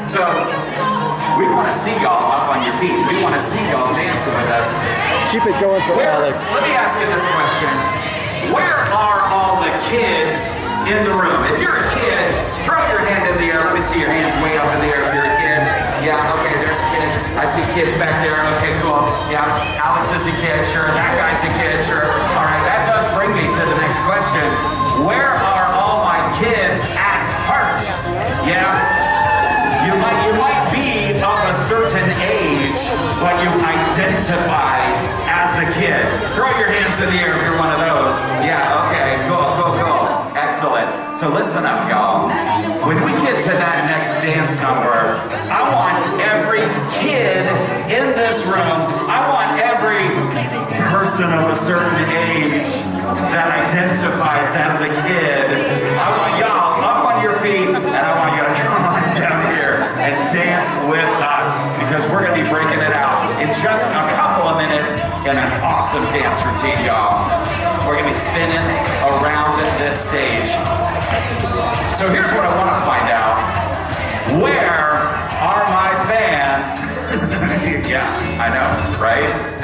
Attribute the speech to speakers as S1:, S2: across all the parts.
S1: So we want to see y'all up on your feet. We want to see y'all dancing with us.
S2: Keep it going for Alex.
S1: Let me ask you this question. Where are all the kids in the room? If you're a kid, throw your hand in the air. Let me see your hands way up in the air if you're a kid. Yeah, okay, there's a kid. I see kids back there. Okay, cool. Yeah, Alex is a kid. Sure, that guy's a kid. Sure. All right, that does bring me to the next question. Where are all my kids at heart? Yeah. You might be of a certain age, but you identify as a kid. Throw your hands in the air if you're one of those. Yeah, okay, cool. Excellent. So listen up, y'all. When we get to that next dance number, I want every kid in this room, I want every person of a certain age that identifies as a kid, I want y'all up on your feet, and I want you to come on down here and dance with us, because we're going to be breaking it out in just a couple of minutes in an awesome dance routine, y'all. We're going to be spinning around this stage. So here's what I want to find out. Where are my fans? Yeah, I know, right?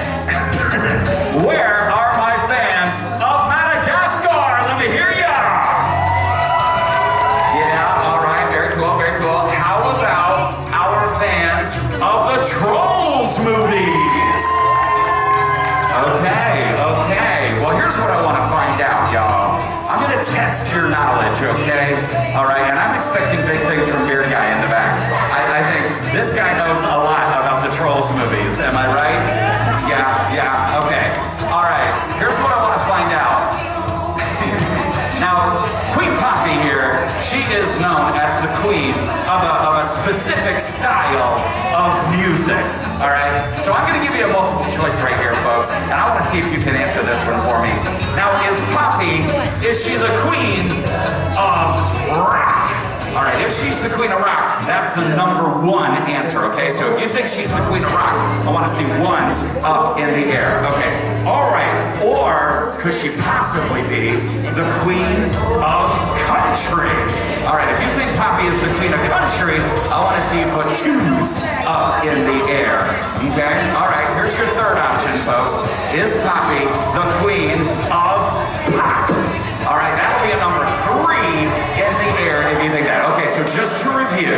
S1: Where are my fans of Madagascar? Let me hear ya! Yeah, all right, very cool, very cool. How about our fans of the Trolls movies? Okay. Well, here's what I want to find out, y'all. I'm going to test your knowledge, okay? All right, and I'm expecting big things from Beard Guy in the back. I think this guy knows a lot about the Trolls movies. Am I right? Yeah, okay. All right, here's what I want to find out. Now, Queen Poppy here, she is known as the queen of a specific style of music, all right? So I'm going to give you a multiple choice right here, folks, and I want to see if you can answer this one for me. Now, is she the queen of rock? All right, if she's the queen of rock, that's the #1 answer, okay? So if you think she's the queen of rock, I want to see ones up in the air, okay? All right, or could she possibly be the queen of country? All right, if you think Poppy is the queen of country, I want to see you put 2s up in the air, okay? All right, here's your third option, folks. Is Poppy the queen of pop? All right, that'll be a #3 in the air if you think that. Okay, so just to review,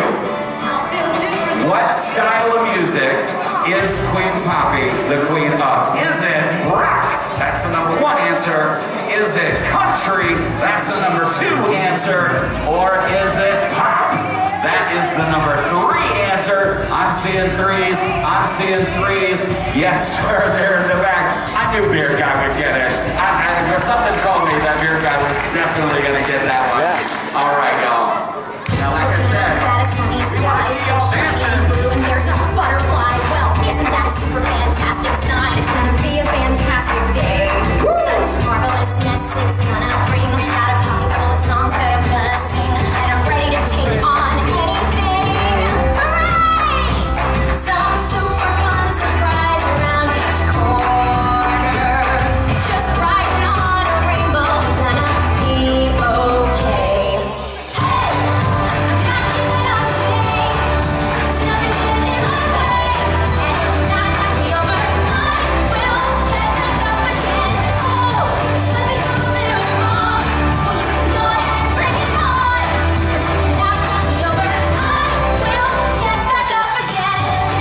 S1: what style of music is Queen Poppy the queen of? Is it rock? That's the #1 answer. Is it country? That's the #2 answer. Or is it pop? That is the #3 answer. I'm seeing 3s. I'm seeing 3s. Yes, sir, they're in the back. I knew Beard Guy would get it. Something told me that Beard Guy was definitely going to get that one. Yeah. All right, y'all. Now, like I said, we want to see y'all dancing.
S3: And there's a butterfly. Well, isn't that a super fantastic sign? It's going to be a fantastic day. Such marvelousness, it's going to bring out a pocket full of songs that I'm going to sing. And I'm ready to take on anything. Hooray! Some super fun surprise around each corner. Just riding on a rainbow, gonna be okay. Hey! I'm not giving up, there's nothing getting in my way. And if you're not happy over, I will get back up again. Oh, there's nothing to the little wrong. Well, you can go ahead and bring it on. 'Cause if you're not happy over, I will get back up again.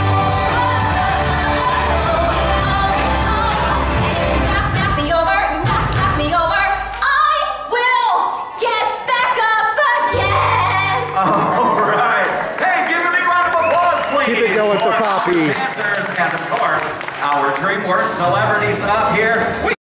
S1: All right. Hey, give a big round of applause, please.
S2: Keep it going for Poppy.
S1: Dancers and, of course, our DreamWorks celebrities up here.